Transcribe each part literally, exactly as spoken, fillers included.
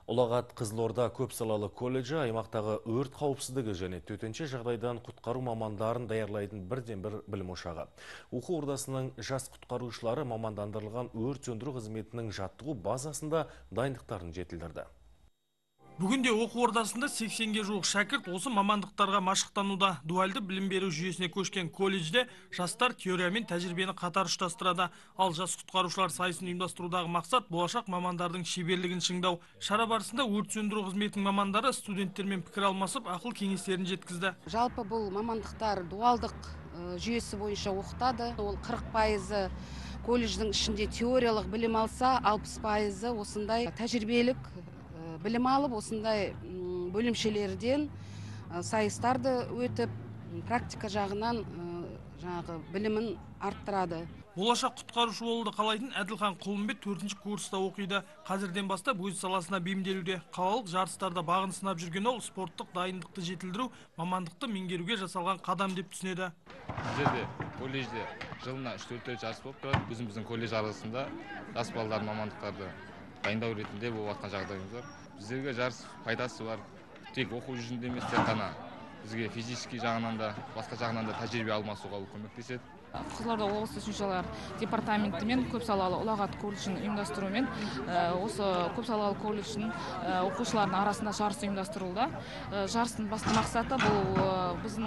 Ұлағат Қызылорда көпсалалы колледжі аймақтағы өрт қауіпсіздігі және төтенше жағдайдан құтқару мамандарын даярлайтын бірден бір білім ошағы. Оқу ордасының жас құтқарушылары мамандандырылған өрт сөндіру қызметінің жаттығу базасында дайындықтарын жетілдірді. Бүгінде оқу ордасында сексенге жуық шәкірт осы мамандықтарға машықтануда. Дуальды білім беру жүйесіне көшкен колледжде жастар теория мен тәжірибені қатар ұштастырады. Ал жас құтқарушылар сайысын ұйымдастырудағы мақсат болашақ мамандардың шеберлігін шыңдау. Шара барысында өрт сөндіру қызметінің мамандары студенттермен пікір алмасып, ақыл кеңестерін жеткізді. Жалпы бұл мамандықтар дуалдық жүйесі бойынша оқытады. Ол қырық пайызы колледждің ішінде теориялық білім алса, алпыс пайызы осындай тәжірибелік білім алып, осындай бөлімшелерден сайыстарды өтіп, практика жағынан жаңағы білімін арттырады. Болашақ құтқарушы болуды қалайтын Әділхан Құлымбет төртінші курста оқиды. Қазірден бастап өз саласына бейімделуде. Қалалық жарыстарда бағын сынап жүрген ол спорттық дайындықты жетілдіру, мамандықты меңгеруге жасалған қадам деп түсінеді. Біздерде колледжде жылына үш-төрт рет жарыс болып тұрады. Біздің колледж арасында жас балалар мамандықтарды дайындау ретінде болып жатқан жағдайымыз бар. Біздерге жарыс пайдасы бар. Тек оқу жүзінде емес, тек қана бізге физически жағынан да, басқа жағынан да тәжірибе алмасуға көмектеседі. Қызылорда облысы төтеншелер департаменті мен көпсалалы Ұлағат колледжін ұйымдастырумен осы көпсалалы колледждің оқушыларының арасында жарыс ұйымдастырылды. Жарыстың басты мақсаты бұл біздің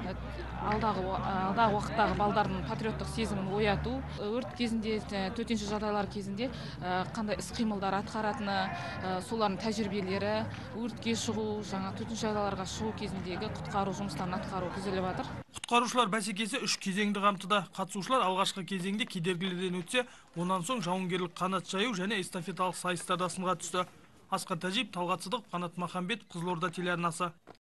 алдағы уақыттағы балдардың патриоттық сезімін ояту, өрт кезінде, төтенше жағдайлар кезінде қандай іс-қимылдар атқаратыны, солардың тәжірибелері, өртке шығу, жаңа төтенше жағдайларға шығу кезіндегі құтқару жұмыстарын атқару көзделіп жатыр. Құтқарушылар бәсекесі үш кезеңді қамтыды. Қатысушылар алғашқы кезеңде кедергілерден өтсе, онан соң жауынгерлік қанат жаю және эстафеталық сайыстарда сынға түсті. Асқар Тәжиев, Талғат Сыдықов, Қанат Махамбетов, Қызылорда телеарнасы.